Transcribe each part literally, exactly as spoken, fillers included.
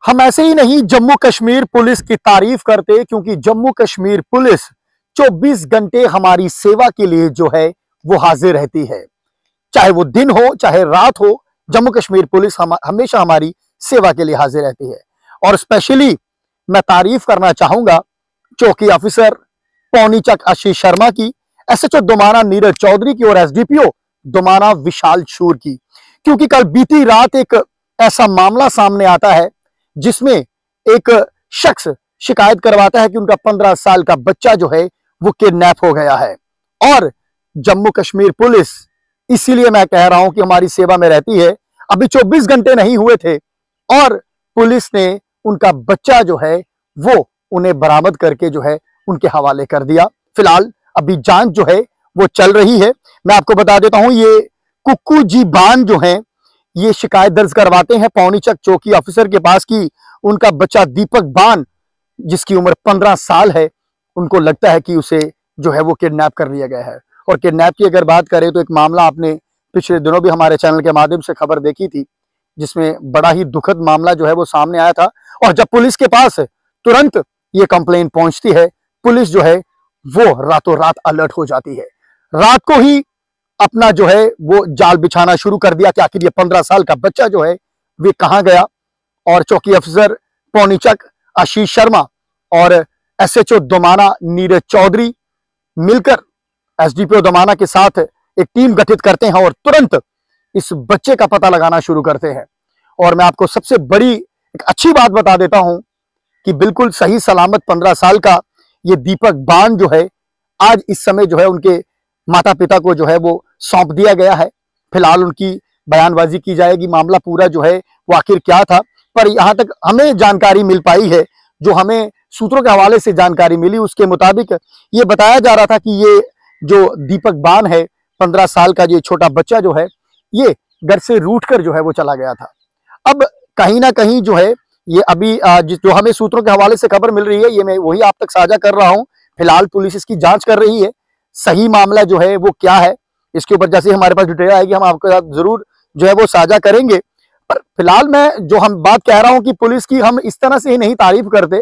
हम ऐसे ही नहीं जम्मू कश्मीर पुलिस की तारीफ करते, क्योंकि जम्मू कश्मीर पुलिस चौबीस घंटे हमारी सेवा के लिए जो है वो हाजिर रहती है। चाहे वो दिन हो चाहे रात हो, जम्मू कश्मीर पुलिस हम, हमेशा हमारी सेवा के लिए हाजिर रहती है। और स्पेशली मैं तारीफ करना चाहूंगा चौकी ऑफिसर पौनीचक आशीष शर्मा की, एसएचओ दोमाना नीरज चौधरी की और एसडीपीओ दोमाना विशाल शूर की। क्योंकि कल बीती रात एक ऐसा मामला सामने आता है जिसमें एक शख्स शिकायत करवाता है कि उनका पंद्रह साल का बच्चा जो है वो किडनैप हो गया है। और जम्मू कश्मीर पुलिस, इसीलिए मैं कह रहा हूं कि हमारी सेवा में रहती है, अभी चौबीस घंटे नहीं हुए थे और पुलिस ने उनका बच्चा जो है वो उन्हें बरामद करके जो है उनके हवाले कर दिया। फिलहाल अभी जांच जो है वो चल रही है। मैं आपको बता देता हूं, ये कुक्कू जी बान जो है ये शिकायत दर्ज करवाते हैं पौनीचक चौकी ऑफिसर के पास कि उनका बच्चा दीपक बान, जिसकी उम्र पंद्रह साल है, उनको लगता है कि उसे जो है वो किडनैप कर लिया गया है। और किडनैप की अगर बात करें तो एक मामला आपने पिछले दिनों भी हमारे चैनल के माध्यम से खबर देखी थी, जिसमें बड़ा ही दुखद मामला जो है वो सामने आया था। और जब पुलिस के पास तुरंत ये कंप्लेन पहुंचती है, पुलिस जो है वो रातों रात अलर्ट हो जाती है। रात को ही अपना जो है वो जाल बिछाना शुरू कर दिया कि आखिर ये पंद्रह साल का बच्चा जो है वे कहां गया। और चौकी अफसर पौनीचक आशीष शर्मा और एसएचओ दोमाना नीरज चौधरी मिलकर एसडीपीओ दोमाना के साथ एक टीम गठित करते हैं और तुरंत इस बच्चे का पता लगाना शुरू करते हैं। और मैं आपको सबसे बड़ी एक अच्छी बात बता देता हूं कि बिल्कुल सही सलामत पंद्रह साल का ये दीपक बान जो है आज इस समय जो है उनके माता पिता को जो है वो सौंप दिया गया है। फिलहाल उनकी बयानबाजी की जाएगी, मामला पूरा जो है वो आखिर क्या था। पर यहां तक हमें जानकारी मिल पाई है, जो हमें सूत्रों के हवाले से जानकारी मिली, उसके मुताबिक ये बताया जा रहा था कि ये जो दीपक बान है, पंद्रह साल का ये छोटा बच्चा जो है, ये घर से रूठ कर जो है वो चला गया था। अब कहीं ना कहीं जो है ये अभी जो हमें सूत्रों के हवाले से खबर मिल रही है, ये मैं वही आप तक साझा कर रहा हूं। फिलहाल पुलिस इसकी जांच कर रही है, सही मामला जो है वो क्या है इसके ऊपर जैसे हमारे पास डिटेल आएगी हम आपके साथ जरूर जो है वो साझा करेंगे। पर फिलहाल मैं जो हम बात कह रहा हूं कि पुलिस की हम इस तरह से ही नहीं तारीफ करते,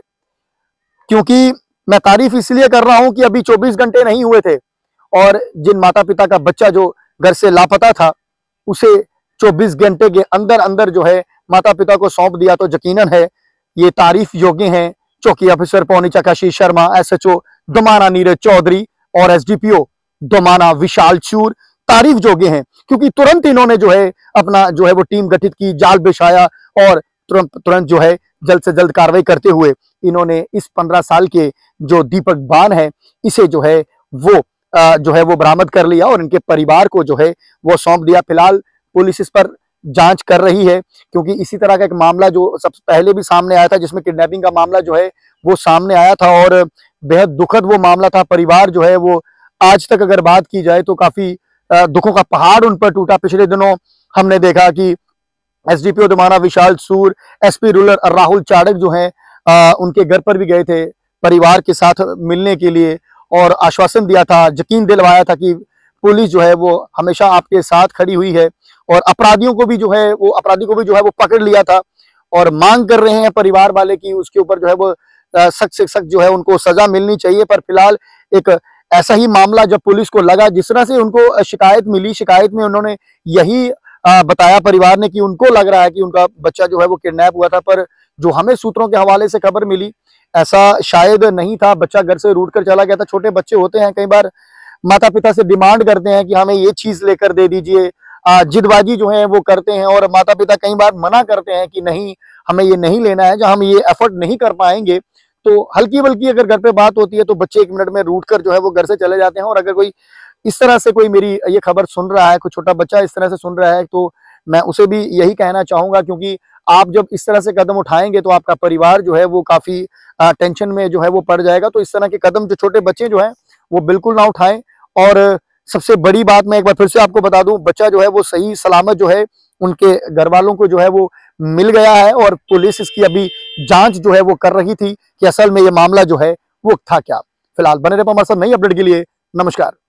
क्योंकि मैं तारीफ इसलिए कर रहा हूं कि अभी चौबीस घंटे नहीं हुए थे और जिन माता पिता का बच्चा जो घर से लापता था उसे चौबीस घंटे के अंदर अंदर जो है माता पिता को सौंप दिया, तो यकीनन है ये तारीफ योग्य हैं। चौकी ऑफिसर पौनीचक आशीष शर्मा, एसएचओ दोमाना नीरज चौधरी और एसडीपीओ दोमाना विशाल शूर तारीफ योग्य हैं, क्योंकि तुरंत इन्होंने जो है अपना जो है वो टीम गठित की, जाल बिछाया और तुरंत तुरंत जो है जल्द से जल्द कार्रवाई करते हुए इन्होंने इस पंद्रह साल के जो दीपक बान है इसे जो है वो जो है वो बरामद कर लिया और इनके परिवार को जो है वो सौंप दिया। फिलहाल पुलिस इस पर जांच कर रही है, क्योंकि इसी तरह का एक मामला जो सबसे पहले भी सामने आया था, जिसमें किडनैपिंग का मामला जो है वो सामने आया था और बेहद दुखद वो मामला था। परिवार जो है वो आज तक अगर बात की जाए तो काफी दुखों का पहाड़ उन पर टूटा। पिछले दिनों हमने देखा कि एसडीपीओ दोमाना विशाल शूर, एसपी रूरल राहुल चाड़क जो हैं उनके घर पर भी गए थे परिवार के साथ मिलने के लिए और आश्वासन दिया था, यकीन दिलवाया था कि पुलिस जो है वो हमेशा आपके साथ खड़ी हुई है और अपराधियों को भी जो है वो अपराधी को भी जो है वो पकड़ लिया था। और मांग कर रहे हैं परिवार वाले की उसके ऊपर जो है वो सख्त से सख्त जो है उनको सजा मिलनी चाहिए। पर फिलहाल एक ऐसा ही मामला जब पुलिस को लगा, जिस तरह से उनको शिकायत मिली, शिकायत में उन्होंने यही बताया परिवार ने कि उनको लग रहा है कि उनका बच्चा जो है वो किडनैप हुआ था। पर जो हमें सूत्रों के हवाले से खबर मिली ऐसा शायद नहीं था, बच्चा घर से रूठ कर चला गया था। छोटे बच्चे होते हैं, कई बार माता पिता से डिमांड करते हैं कि हमें ये चीज लेकर दे दीजिए, जिदबाजी जो है वो करते हैं और माता पिता कई बार मना करते हैं कि नहीं हमें ये नहीं लेना है, जब हम ये एफर्ट नहीं कर पाएंगे तो हल्की बल्कि अगर घर पे बात होती है तो बच्चे एक मिनट में रूठ कर जो है वो घर से चले जाते हैं। और अगर कोई इस तरह से कोई मेरी ये खबर सुन रहा है, कोई छोटा बच्चा इस तरह से सुन रहा है, तो मैं उसे भी यही कहना चाहूंगा, क्योंकि आप जब इस तरह से कदम उठाएंगे तो आपका परिवार जो है वो काफी टेंशन में जो है वो पड़ जाएगा। तो इस तरह के कदम जो छोटे बच्चे जो है वो बिल्कुल ना उठाएं। और सबसे बड़ी बात मैं एक बार फिर से आपको बता दूं, बच्चा जो है वो सही सलामत जो है उनके घर वालों को जो है वो मिल गया है और पुलिस इसकी अभी जांच जो है वो कर रही थी कि असल में ये मामला जो है वो था क्या। फिलहाल बने रहे हमारे साथ नई अपडेट के लिए। नमस्कार।